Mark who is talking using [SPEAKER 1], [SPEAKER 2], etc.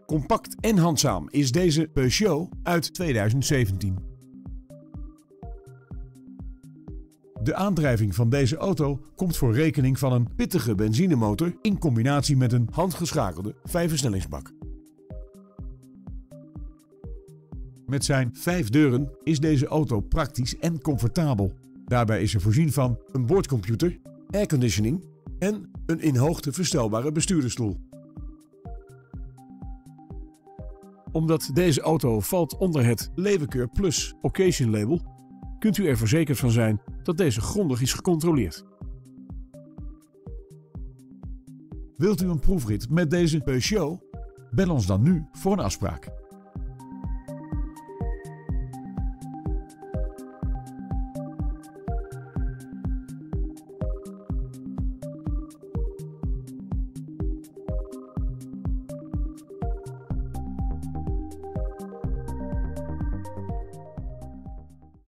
[SPEAKER 1] Compact en handzaam is deze Peugeot uit 2017. De aandrijving van deze auto komt voor rekening van een pittige benzinemotor in combinatie met een handgeschakelde 5-versnellingsbak. Met zijn 5 deuren is deze auto praktisch en comfortabel. Daarbij is er voorzien van een boordcomputer, airconditioning en een in hoogte verstelbare bestuurdersstoel. Omdat deze auto valt onder het Levenkeur Plus Occasion label, kunt u er verzekerd van zijn dat deze grondig is gecontroleerd. Wilt u een proefrit met deze Peugeot? Bel ons dan nu voor een afspraak.